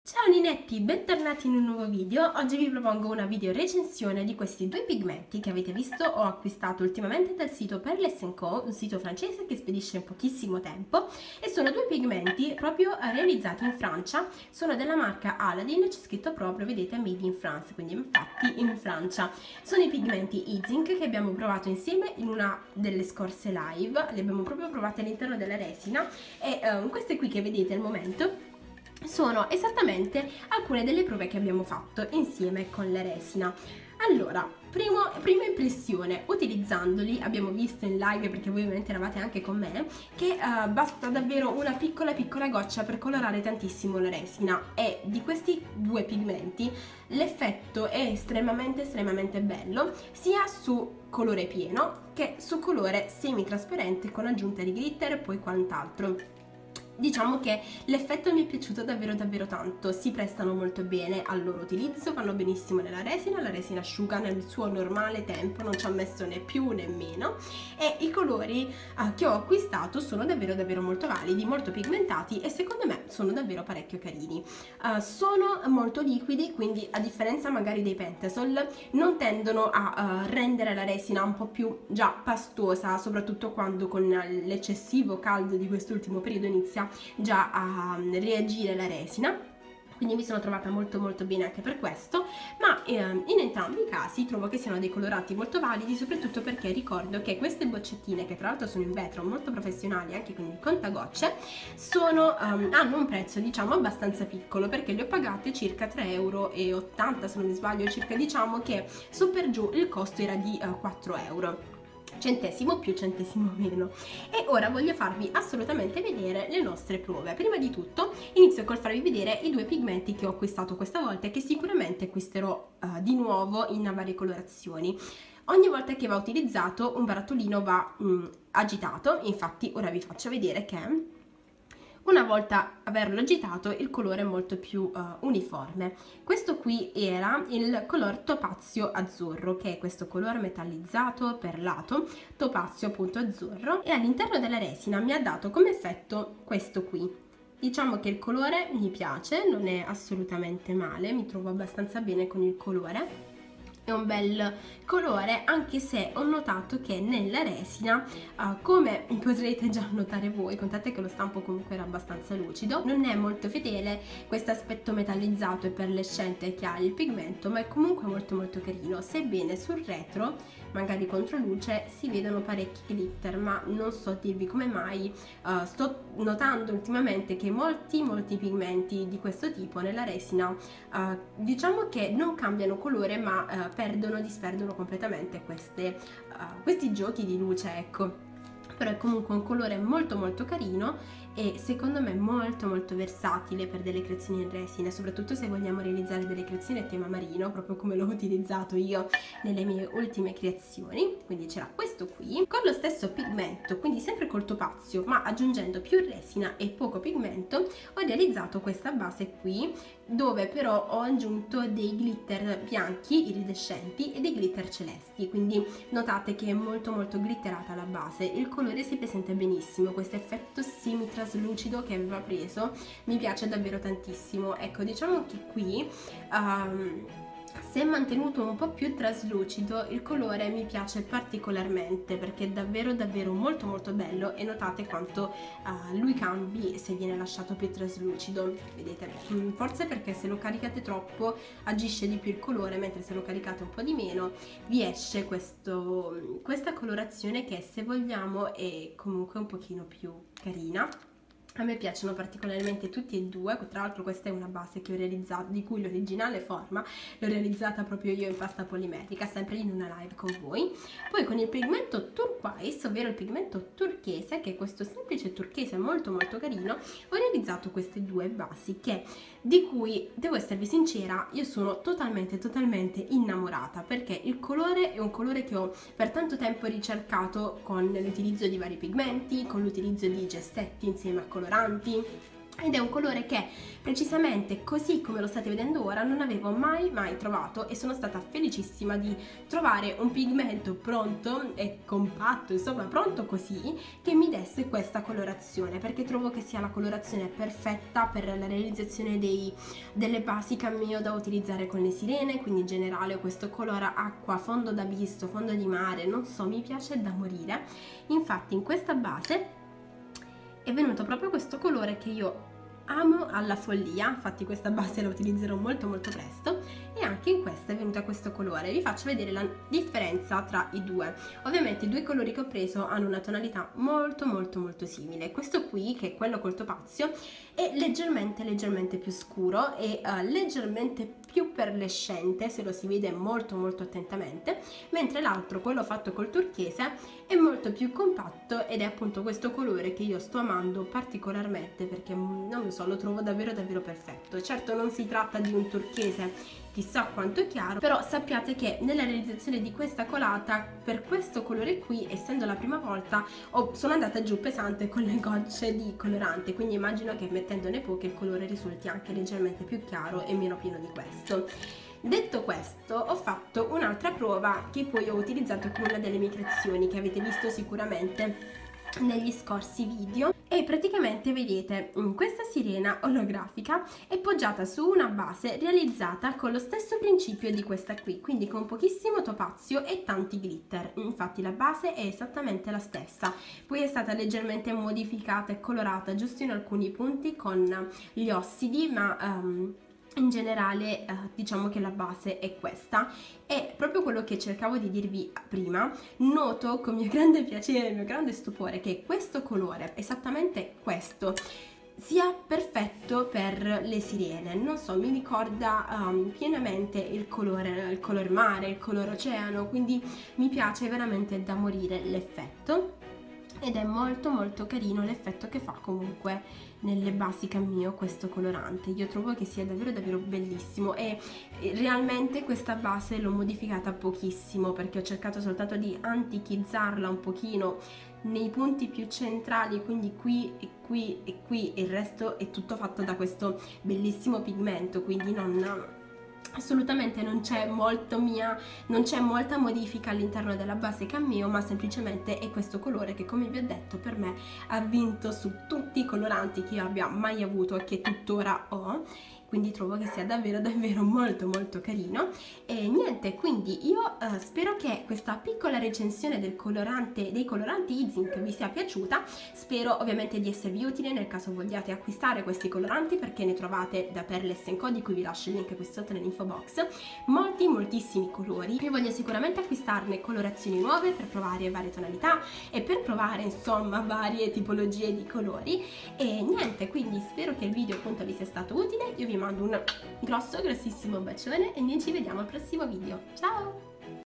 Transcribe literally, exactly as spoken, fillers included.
Ciao Ninetti, bentornati in un nuovo video. Oggi vi propongo una video recensione di questi due pigmenti che avete visto ho acquistato ultimamente dal sito Perles and Co, un sito francese che spedisce in pochissimo tempo, e sono due pigmenti proprio realizzati in Francia. Sono della marca Aladdin, c'è scritto proprio, vedete, Made in France, quindi infatti in Francia. Sono i pigmenti Easing che abbiamo provato insieme in una delle scorse live, li abbiamo proprio provati all'interno della resina e um, queste qui che vedete al momento sono esattamente alcune delle prove che abbiamo fatto insieme con la resina. Allora, primo, prima impressione, utilizzandoli, abbiamo visto in live, perché voi ovviamente eravate anche con me, che uh, basta davvero una piccola piccola goccia per colorare tantissimo la resina, e di questi due pigmenti l'effetto è estremamente estremamente bello, sia su colore pieno che su colore semi-trasparente con aggiunta di glitter e poi quant'altro. Diciamo che l'effetto mi è piaciuto davvero davvero tanto, si prestano molto bene al loro utilizzo, vanno benissimo nella resina, la resina asciuga nel suo normale tempo, non ci ha messo né più né meno, e i colori uh, che ho acquistato sono davvero davvero molto validi, molto pigmentati e secondo me sono davvero parecchio carini. Uh, sono molto liquidi, quindi a differenza magari dei Pentasol non tendono a uh, rendere la resina un po' più già pastosa, soprattutto quando con l'eccessivo caldo di quest'ultimo periodo inizia già a reagire la resina, quindi mi sono trovata molto molto bene anche per questo. Ma eh, in entrambi i casi trovo che siano dei colorati molto validi, soprattutto perché ricordo che queste boccettine, che tra l'altro sono in vetro, molto professionali anche con il contagocce, sono, um, hanno un prezzo diciamo abbastanza piccolo, perché le ho pagate circa tre euro e ottanta se non mi sbaglio, circa, diciamo che su per giù il costo era di uh, quattro euro. Centesimo più, centesimo meno. E ora voglio farvi assolutamente vedere le nostre prove. Prima di tutto inizio col farvi vedere i due pigmenti che ho acquistato questa volta e che sicuramente acquisterò uh, di nuovo in varie colorazioni. Ogni volta che va utilizzato un barattolino va mm, agitato, infatti ora vi faccio vedere che una volta averlo agitato il colore è molto più uh, uniforme. Questo qui era il color topazio azzurro, che è questo colore metallizzato perlato, topazio appunto azzurro, e all'interno della resina mi ha dato come effetto questo qui. Diciamo che il colore mi piace, non è assolutamente male, mi trovo abbastanza bene con il colore. È un bel colore, anche se ho notato che nella resina, uh, come potrete già notare voi, contate che lo stampo comunque era abbastanza lucido, non è molto fedele questo aspetto metallizzato e perlescente che ha il pigmento, ma è comunque molto molto carino, sebbene sul retro, magari contro luce, si vedono parecchi glitter, ma non so dirvi come mai. Uh, sto notando ultimamente che molti molti pigmenti di questo tipo nella resina uh, diciamo che non cambiano colore, ma uh, perdono, disperdono completamente queste, uh, questi giochi di luce, ecco. Però è comunque un colore molto molto carino e secondo me molto molto versatile per delle creazioni in resina, soprattutto se vogliamo realizzare delle creazioni a tema marino, proprio come l'ho utilizzato io nelle mie ultime creazioni. Quindi c'era questo qui con lo stesso pigmento, quindi sempre col topazio, ma aggiungendo più resina e poco pigmento, ho realizzato questa base qui, dove però ho aggiunto dei glitter bianchi iridescenti e dei glitter celesti, quindi notate che è molto molto glitterata la base, il colore si presenta benissimo, questo effetto semi traslucido che aveva preso mi piace davvero tantissimo. Ecco, diciamo che qui um, se mantenuto un po' più traslucido il colore mi piace particolarmente, perché è davvero davvero molto molto bello, e notate quanto uh, lui cambi se viene lasciato più traslucido, vedete, forse perché se lo caricate troppo agisce di più il colore, mentre se lo caricate un po' di meno vi esce questo, questa colorazione che, se vogliamo, è comunque un pochino più carina. A me piacciono particolarmente tutti e due, tra l'altro questa è una base che ho realizzato, di cui l'originale forma l'ho realizzata proprio io in pasta polimerica, sempre in una live con voi. Poi con il pigmento turquoise, ovvero il pigmento turchese, che è questo semplice turchese molto molto carino, ho realizzato queste due basi che, di cui devo esservi sincera, io sono totalmente totalmente innamorata, perché il colore è un colore che ho per tanto tempo ricercato con l'utilizzo di vari pigmenti, con l'utilizzo di gessetti insieme a coloranti, ed è un colore che precisamente così come lo state vedendo ora non avevo mai mai trovato, e sono stata felicissima di trovare un pigmento pronto e compatto, insomma pronto così, che mi desse questa colorazione, perché trovo che sia la colorazione perfetta per la realizzazione dei, delle basi Cameo da utilizzare con le sirene. Quindi in generale questo colore acqua, fondo da visto, fondo di mare, non so, mi piace da morire. Infatti in questa base è venuto proprio questo colore che io amo alla follia, infatti questa base la utilizzerò molto molto presto, e anche in questa è venuta questo colore. Vi faccio vedere la differenza tra i due. Ovviamente i due colori che ho preso hanno una tonalità molto molto molto simile. Questo qui, che è quello col topazio, è leggermente leggermente più scuro e uh, leggermente più perlescente, se lo si vede molto molto attentamente, mentre l'altro, quello fatto col turchese, è molto più compatto ed è appunto questo colore che io sto amando particolarmente, perché non lo so, lo trovo davvero davvero perfetto. Certo non si tratta di un turchese chissà quanto chiaro, però sappiate che nella realizzazione di questa colata, per questo colore qui, essendo la prima volta, oh, sono andata giù pesante con le gocce di colorante, quindi immagino che mettendone poche il colore risulti anche leggermente più chiaro e meno pieno di questo. Detto questo, ho fatto un'altra prova che poi ho utilizzato con una delle mie creazioni che avete visto sicuramente negli scorsi video, e praticamente vedete questa sirena olografica è poggiata su una base realizzata con lo stesso principio di questa qui, quindi con pochissimo topazio e tanti glitter. Infatti la base è esattamente la stessa, poi è stata leggermente modificata e colorata giusto in alcuni punti con gli ossidi, ma um, in generale eh, diciamo che la base è questa. E proprio quello che cercavo di dirvi prima, noto con mio grande piacere, mio grande stupore, che questo colore, esattamente questo, sia perfetto per le sirene. Non so, mi ricorda um, pienamente il colore, il color mare, il color oceano, quindi mi piace veramente da morire l'effetto, ed è molto molto carino l'effetto che fa comunque nelle basi Cameo questo colorante. Io trovo che sia davvero davvero bellissimo, e realmente questa base l'ho modificata pochissimo, perché ho cercato soltanto di antichizzarla un pochino nei punti più centrali, quindi qui e qui e qui, e il resto è tutto fatto da questo bellissimo pigmento, quindi non... assolutamente non c'è molto mia, non c'è molta modifica all'interno della base Cameo, ma semplicemente è questo colore che, come vi ho detto, per me ha vinto su tutti i coloranti che io abbia mai avuto e che tuttora ho. Quindi trovo che sia davvero davvero molto molto carino. E niente, quindi io eh, spero che questa piccola recensione del colorante, dei coloranti E-Zink vi sia piaciuta. Spero ovviamente di esservi utile nel caso vogliate acquistare questi coloranti, perché ne trovate da per l'S and Co, di cui vi lascio il link qui sotto nell'info box, molti moltissimi colori. Io voglio sicuramente acquistarne colorazioni nuove per provare varie tonalità e per provare insomma varie tipologie di colori. E niente, quindi spero che il video appunto vi sia stato utile. Io vi mando un grosso grossissimo bacione e noi ci vediamo al prossimo video. Ciao!